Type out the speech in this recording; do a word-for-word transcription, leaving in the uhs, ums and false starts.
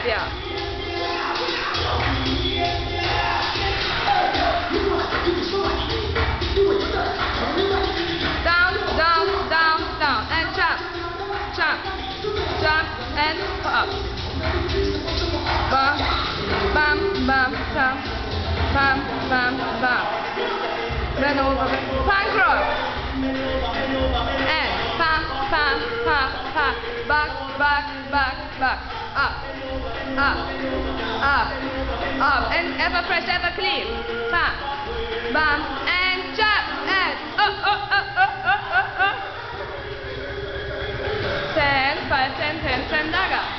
Yeah. Down, down, down, down, and jump, jump, jump, and up. Bum, bum, bum, bum, bum, bum, bum. Then over, plank rock. And pump, pump, pump, pump, back, back, back, back, up, up, up, up, and ever press, ever clean. Pump, bump, and jump, and up, up, up, up, up, up, up. ten, five, ten, ten, ten, daga.